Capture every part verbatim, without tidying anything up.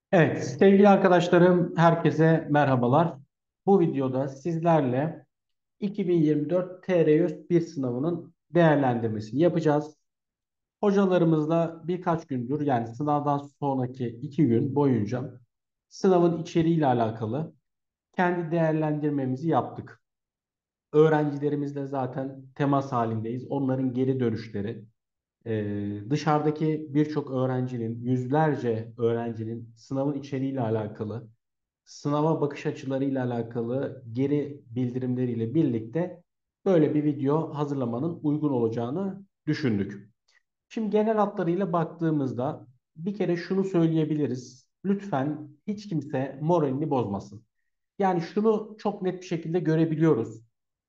Evet, sevgili arkadaşlarım, herkese merhabalar. Bu videoda sizlerle iki bin yirmi dört T R Y Ö S bir sınavının değerlendirmesini yapacağız. Hocalarımızla birkaç gündür, yani sınavdan sonraki iki gün boyunca sınavın içeriğiyle alakalı kendi değerlendirmemizi yaptık. Öğrencilerimizle zaten temas halindeyiz. Onların geri dönüşleri, ee, dışarıdaki birçok öğrencinin, yüzlerce öğrencinin sınavın içeriğiyle alakalı, sınava bakış açılarıyla alakalı geri bildirimleriyle birlikte böyle bir video hazırlamanın uygun olacağını düşündük. Şimdi genel hatlarıyla baktığımızda bir kere şunu söyleyebiliriz. Lütfen hiç kimse moralini bozmasın. Yani şunu çok net bir şekilde görebiliyoruz.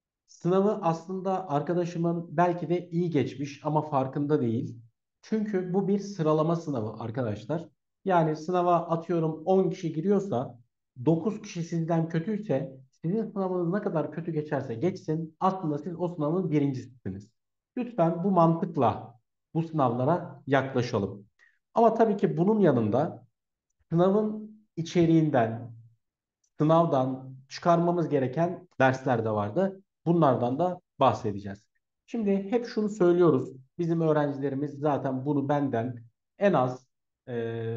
Sınavı aslında arkadaşımın belki de iyi geçmiş ama farkında değil. Çünkü bu bir sıralama sınavı arkadaşlar. Yani sınava atıyorum on kişi giriyorsa dokuz kişi sizden kötüyse sizin sınavınız ne kadar kötü geçerse geçsin aslında siz o sınavın birincisisiniz. Lütfen bu mantıkla bu sınavlara yaklaşalım. Ama tabii ki bunun yanında sınavın içeriğinden, sınavdan çıkarmamız gereken dersler de vardı. Bunlardan da bahsedeceğiz. Şimdi hep şunu söylüyoruz. Bizim öğrencilerimiz zaten bunu benden en az e,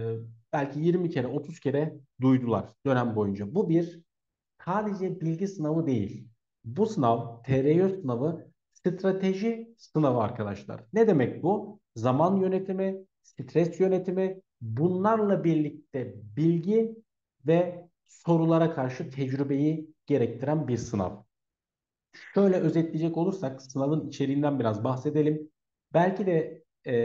belki yirmi kere, otuz kere duydular dönem boyunca. Bu bir sadece bilgi sınavı değil. Bu sınav, T R Y Ö sınavı strateji sınavı arkadaşlar. Ne demek bu? Zaman yönetimi, stres yönetimi, bunlarla birlikte bilgi ve sorulara karşı tecrübeyi gerektiren bir sınav. Şöyle özetleyecek olursak sınavın içeriğinden biraz bahsedelim. Belki de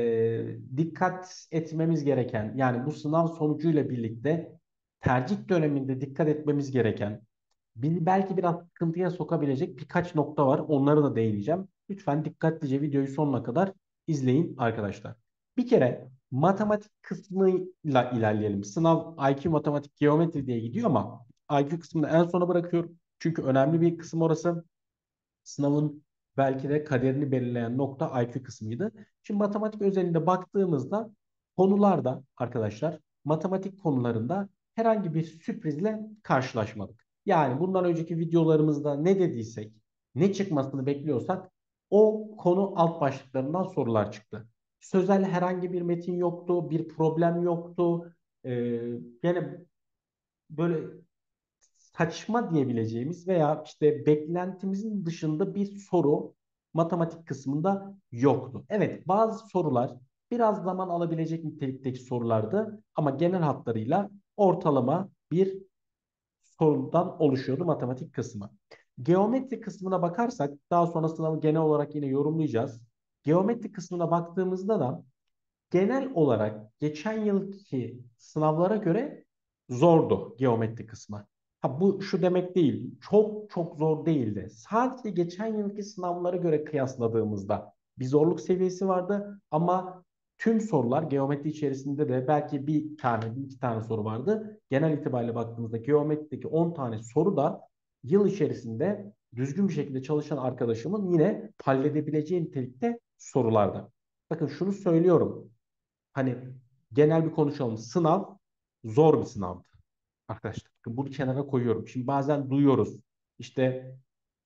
e, dikkat etmemiz gereken, yani bu sınav sonucuyla birlikte tercih döneminde dikkat etmemiz gereken, bizi belki biraz sıkıntıya sokabilecek birkaç nokta var. Onlara da değineceğim. Lütfen dikkatlice videoyu sonuna kadar izleyin arkadaşlar. Bir kere matematik kısmıyla ilerleyelim. Sınav I Q, matematik, geometri diye gidiyor ama I Q kısmını en sona bırakıyorum. Çünkü önemli bir kısım orası. Sınavın belki de kaderini belirleyen nokta I Q kısmıydı. Şimdi matematik özelinde baktığımızda konularda arkadaşlar, matematik konularında herhangi bir sürprizle karşılaşmadık. Yani bundan önceki videolarımızda ne dediysek, ne çıkmasını bekliyorsak o konu alt başlıklarından sorular çıktı. Sözel herhangi bir metin yoktu, bir problem yoktu. Ee, yani böyle saçma diyebileceğimiz veya işte beklentimizin dışında bir soru matematik kısmında yoktu. Evet, bazı sorular biraz zaman alabilecek nitelikteki sorulardı ama genel hatlarıyla ortalama bir sorudan oluşuyordu matematik kısmı. Geometri kısmına bakarsak daha sonra sınavı genel olarak yine yorumlayacağız. Geometri kısmına baktığımızda da genel olarak geçen yılki sınavlara göre zordu geometri kısmı. Ha, bu şu demek değil. Çok çok zor değildi. Sadece geçen yılki sınavlara göre kıyasladığımızda bir zorluk seviyesi vardı ama tüm sorular geometri içerisinde de belki bir tane, bir iki tane soru vardı. Genel itibariyle baktığımızda geometrideki on tane soru da yıl içerisinde düzgün bir şekilde çalışan arkadaşımın yine halledebileceği nitelikte sorulardı. Bakın şunu söylüyorum. Hani genel bir konuşalım. Sınav zor bir sınavdı arkadaşlar. Bunu kenara koyuyorum. Şimdi bazen duyuyoruz. İşte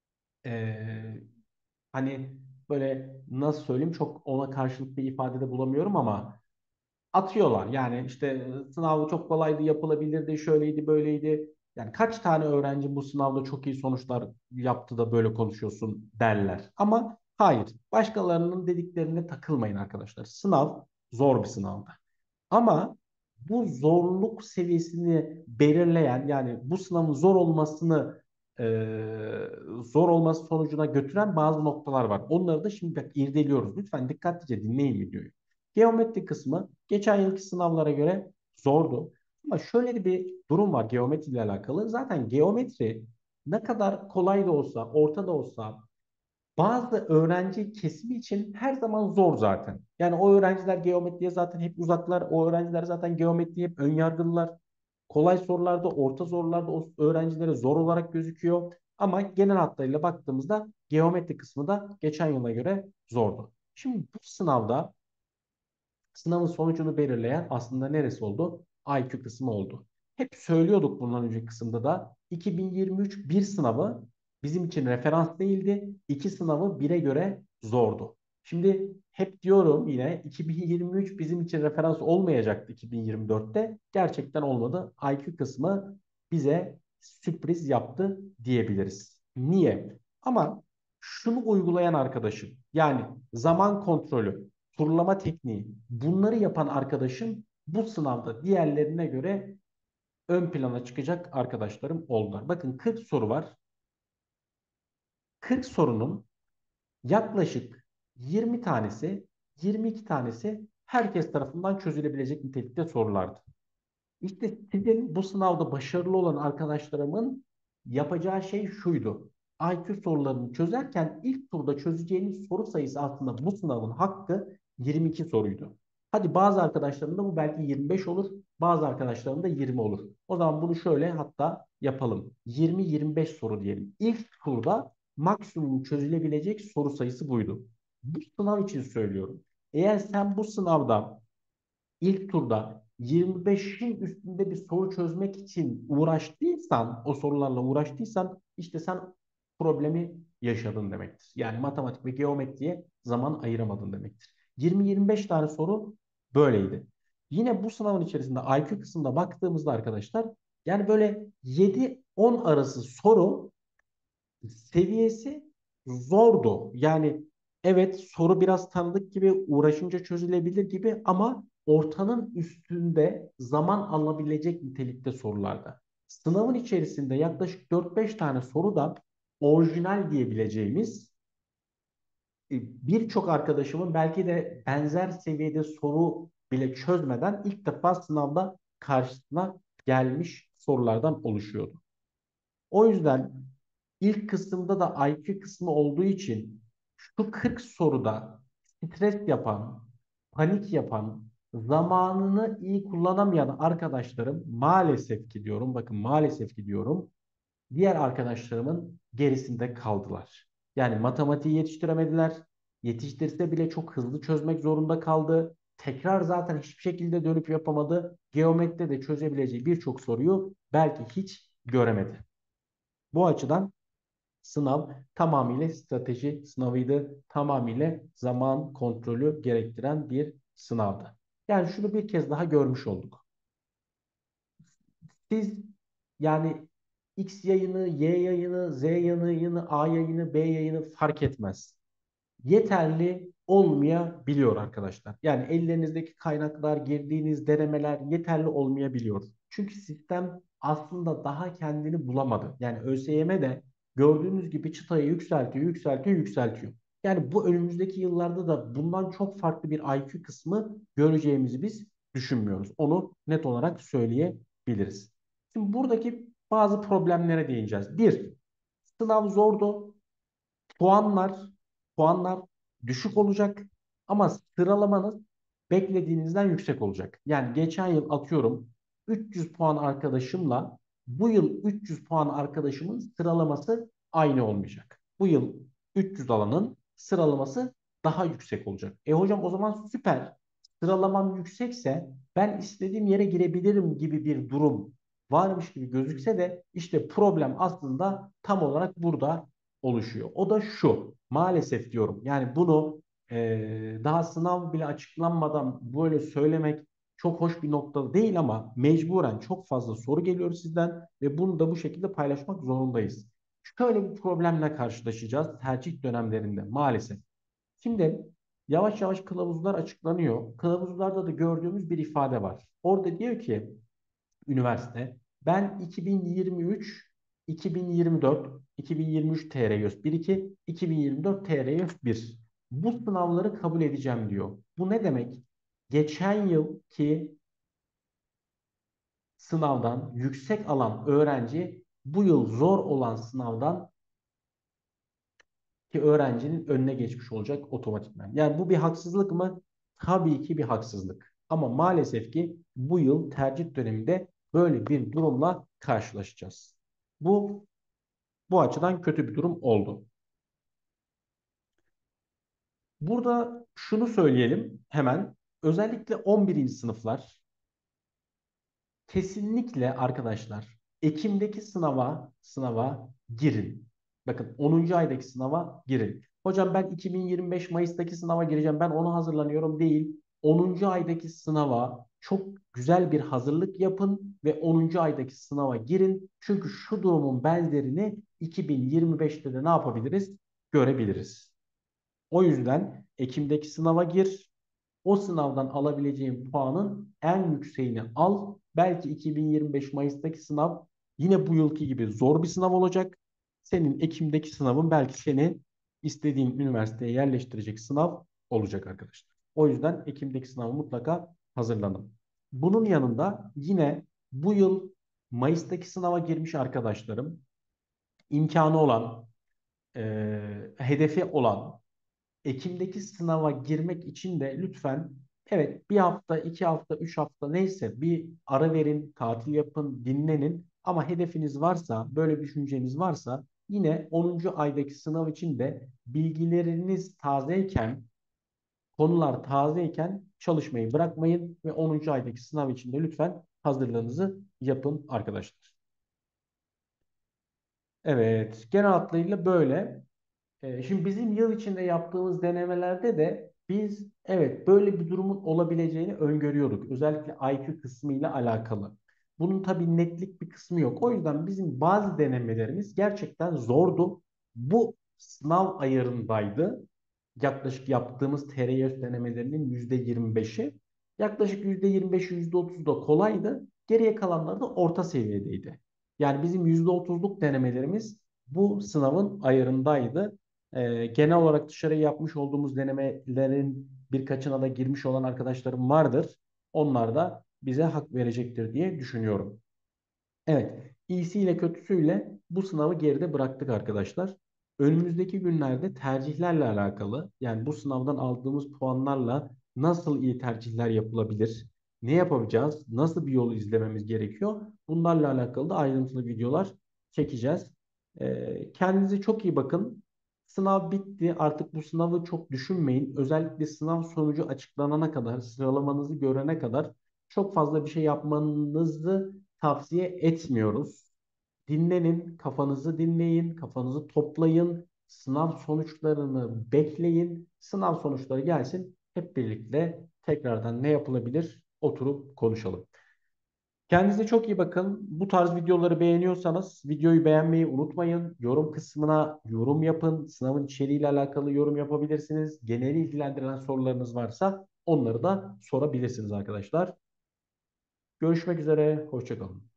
eee, hani böyle nasıl söyleyeyim, çok ona karşılık bir ifadede bulamıyorum ama atıyorlar. Yani işte sınavı çok kolaydı, yapılabilirdi, şöyleydi, böyleydi. Yani kaç tane öğrenci bu sınavda çok iyi sonuçlar yaptı da böyle konuşuyorsun derler. Ama hayır. Başkalarının dediklerine takılmayın arkadaşlar. Sınav zor bir sınavdı. Ama bu zorluk seviyesini belirleyen, yani bu sınavın zor olmasını e, zor olması sonucuna götüren bazı noktalar var. Onları da şimdi bak irdeliyoruz. Lütfen dikkatlice dinleyin videoyu. Geometri kısmı geçen yılki sınavlara göre zordu. Ama şöyle de bir durum var geometri ile alakalı. Zaten geometri ne kadar kolay da olsa, orta da olsa, bazı öğrenci kesimi için her zaman zor zaten. Yani o öğrenciler geometriye zaten hep uzaklar. O öğrenciler zaten geometriye hep ön yargılılar. Kolay sorularda, orta sorularda o öğrencilere zor olarak gözüküyor. Ama genel hatlarıyla baktığımızda geometri kısmı da geçen yıla göre zordu. Şimdi bu sınavda sınavın sonucunu belirleyen aslında neresi oldu? I Q kısmı oldu. Hep söylüyorduk bundan önceki kısımda da iki bin yirmi üç bir sınavı bizim için referans değildi. İki sınavı bire göre zordu. Şimdi hep diyorum yine iki bin yirmi üç bizim için referans olmayacaktı iki bin yirmi dörtte. Gerçekten olmadı. I Q kısmı bize sürpriz yaptı diyebiliriz. Niye? Ama şunu uygulayan arkadaşım yani zaman kontrolü, turlama tekniği bunları yapan arkadaşım bu sınavda diğerlerine göre ön plana çıkacak arkadaşlarım oldular. Bakın kırk soru var. kırk sorunun yaklaşık yirmi tanesi, yirmi iki tanesi herkes tarafından çözülebilecek nitelikte sorulardı. İşte sizin bu sınavda başarılı olan arkadaşlarımın yapacağı şey şuydu. I Q sorularını çözerken ilk turda çözeceğiniz soru sayısı aslında bu sınavın hakkı yirmi iki soruydu. Hadi bazı arkadaşlarım da bu belki yirmi beş olur, bazı arkadaşlarım da yirmi olur. O zaman bunu şöyle hatta yapalım. yirmi yirmi beş soru diyelim. İlk turda maksimum çözülebilecek soru sayısı buydu. Bu sınav için söylüyorum. Eğer sen bu sınavda ilk turda yirmi beşin üstünde bir soru çözmek için uğraştıysan, o sorularla uğraştıysan işte sen problemi yaşadın demektir. Yani matematik ve geometriye zaman ayıramadın demektir. yirmi yirmi beş tane soru böyleydi. Yine bu sınavın içerisinde I Q kısmında baktığımızda arkadaşlar yani böyle yedi on arası soru seviyesi zordu. Yani evet soru biraz tanıdık gibi uğraşınca çözülebilir gibi ama ortanın üstünde zaman alabilecek nitelikte sorularda. Sınavın içerisinde yaklaşık dört beş tane soruda orijinal diyebileceğimiz e, birçok arkadaşımın belki de benzer seviyede soru bile çözmeden ilk defa sınavda karşısına gelmiş sorulardan oluşuyordu. O yüzden ilk kısımda da I Q kısmı olduğu için şu kırk soruda stres yapan, panik yapan, zamanını iyi kullanamayan arkadaşlarım maalesef ki diyorum, bakın maalesef ki diyorum, diğer arkadaşlarımın gerisinde kaldılar. Yani matematiği yetiştiremediler. Yetiştirse bile çok hızlı çözmek zorunda kaldı. Tekrar zaten hiçbir şekilde dönüp yapamadı. Geometride de çözebileceği birçok soruyu belki hiç göremedi. Bu açıdan sınav tamamıyla strateji sınavıydı. Tamamıyla zaman kontrolü gerektiren bir sınavdı. Yani şunu bir kez daha görmüş olduk. Siz yani X yayını, Y yayını, Z yayını, A yayını, B yayını fark etmez. Yeterli olmayabiliyor arkadaşlar. Yani ellerinizdeki kaynaklar, girdiğiniz denemeler yeterli olmayabiliyor. Çünkü sistem aslında daha kendini bulamadı. Yani ÖSYM de gördüğünüz gibi çıtayı yükseltiyor, yükseltiyor, yükseltiyor. Yani bu önümüzdeki yıllarda da bundan çok farklı bir I Q kısmı göreceğimizi biz düşünmüyoruz. Onu net olarak söyleyebiliriz. Şimdi buradaki bazı problemlere değineceğiz. Bir, sınav zordu. Puanlar, puanlar düşük olacak ama sıralamanız beklediğinizden yüksek olacak. Yani geçen yıl atıyorum üç yüz puan arkadaşımla bu yıl üç yüz puan arkadaşımın sıralaması aynı olmayacak. Bu yıl üç yüz alanın sıralaması daha yüksek olacak. E hocam o zaman süper. Sıralamam yüksekse ben istediğim yere girebilirim gibi bir durum varmış gibi gözükse de işte problem aslında tam olarak burada oluşuyor. O da şu, maalesef diyorum. Yani bunu e, daha sınav bile açıklanmadan böyle söylemek çok hoş bir nokta değil ama mecburen çok fazla soru geliyor sizden ve bunu da bu şekilde paylaşmak zorundayız. Şöyle bir problemle karşılaşacağız tercih dönemlerinde maalesef. Şimdi yavaş yavaş kılavuzlar açıklanıyor. Kılavuzlarda da gördüğümüz bir ifade var. Orada diyor ki üniversite. Ben iki bin yirmi üç, iki bin yirmi dört, iki bin yirmi üç T R Y Ö S bir iki, iki bin yirmi dört T R Y Ö S bir. Bu sınavları kabul edeceğim diyor. Bu ne demek? Geçen yılki sınavdan yüksek alan öğrenci bu yıl zor olan sınavdan ki öğrencinin önüne geçmiş olacak otomatikman. Yani bu bir haksızlık mı? Tabii ki bir haksızlık. Ama maalesef ki bu yıl tercih döneminde böyle bir durumla karşılaşacağız. Bu bu açıdan kötü bir durum oldu. Burada şunu söyleyelim hemen. Özellikle on birinci sınıflar Kesinlikle arkadaşlar Ekim'deki sınava sınava girin. Bakın onuncu aydaki sınava girin. Hocam ben iki bin yirmi beş Mayıs'taki sınava gireceğim. Ben ona hazırlanıyorum değil. onuncu aydaki sınava çok güzel bir hazırlık yapın ve onuncu aydaki sınava girin. Çünkü şu durumun benzerini iki bin yirmi beşte de ne yapabiliriz? Görebiliriz. O yüzden Ekim'deki sınava gir. O sınavdan alabileceğin puanın en yükseğini al. Belki iki bin yirmi beş Mayıs'taki sınav yine bu yılki gibi zor bir sınav olacak. Senin Ekim'deki sınavın belki seni istediğin üniversiteye yerleştirecek sınav olacak arkadaşlar. O yüzden Ekim'deki sınavı mutlaka hazırlanın. Bunun yanında yine bu yıl Mayıs'taki sınava girmiş arkadaşlarım, imkanı olan, e, hedefi olan, Ekim'deki sınava girmek için de lütfen evet bir hafta, iki hafta, üç hafta neyse bir ara verin, tatil yapın, dinlenin. Ama hedefiniz varsa, böyle bir düşünceniz varsa yine onuncu aydaki sınav için de bilgileriniz tazeyken, konular tazeyken çalışmayı bırakmayın ve onuncu aydaki sınav için de lütfen hazırlığınızı yapın arkadaşlar. Evet, genel hatlarıyla böyle. Ee, Şimdi bizim yıl içinde yaptığımız denemelerde de biz evet böyle bir durumun olabileceğini öngörüyorduk. Özellikle I Q kısmı ile alakalı. Bunun tabii netlik bir kısmı yok. O yüzden bizim bazı denemelerimiz gerçekten zordu. Bu sınav ayarındaydı. Yaklaşık yaptığımız T R Y denemelerinin yüzde yirmi beşi. Yaklaşık yüzde yirmi beş, yüzde otuz da kolaydı. Geriye kalanları da orta seviyedeydi. Yani bizim yüzde otuzluk denemelerimiz bu sınavın ayarındaydı. Ee, genel olarak dışarıya yapmış olduğumuz denemelerin birkaçına da girmiş olan arkadaşlarım vardır. Onlar da bize hak verecektir diye düşünüyorum. Evet, iyisiyle kötüsüyle bu sınavı geride bıraktık arkadaşlar. Önümüzdeki günlerde tercihlerle alakalı, yani bu sınavdan aldığımız puanlarla nasıl iyi tercihler yapılabilir, ne yapacağız, nasıl bir yolu izlememiz gerekiyor, bunlarla alakalı da ayrıntılı videolar çekeceğiz. Ee, kendinize çok iyi bakın. Sınav bitti. Artık bu sınavı çok düşünmeyin. Özellikle sınav sonucu açıklanana kadar, sıralamanızı görene kadar çok fazla bir şey yapmanızı tavsiye etmiyoruz. Dinlenin, kafanızı dinleyin, kafanızı toplayın, sınav sonuçlarını bekleyin. Sınav sonuçları gelsin, hep birlikte tekrardan ne yapılabilir oturup konuşalım. Kendinize çok iyi bakın. Bu tarz videoları beğeniyorsanız videoyu beğenmeyi unutmayın. Yorum kısmına yorum yapın. Sınavın içeriğiyle alakalı yorum yapabilirsiniz. Geneli ilgilendiren sorularınız varsa onları da sorabilirsiniz arkadaşlar. Görüşmek üzere, hoşça kalın.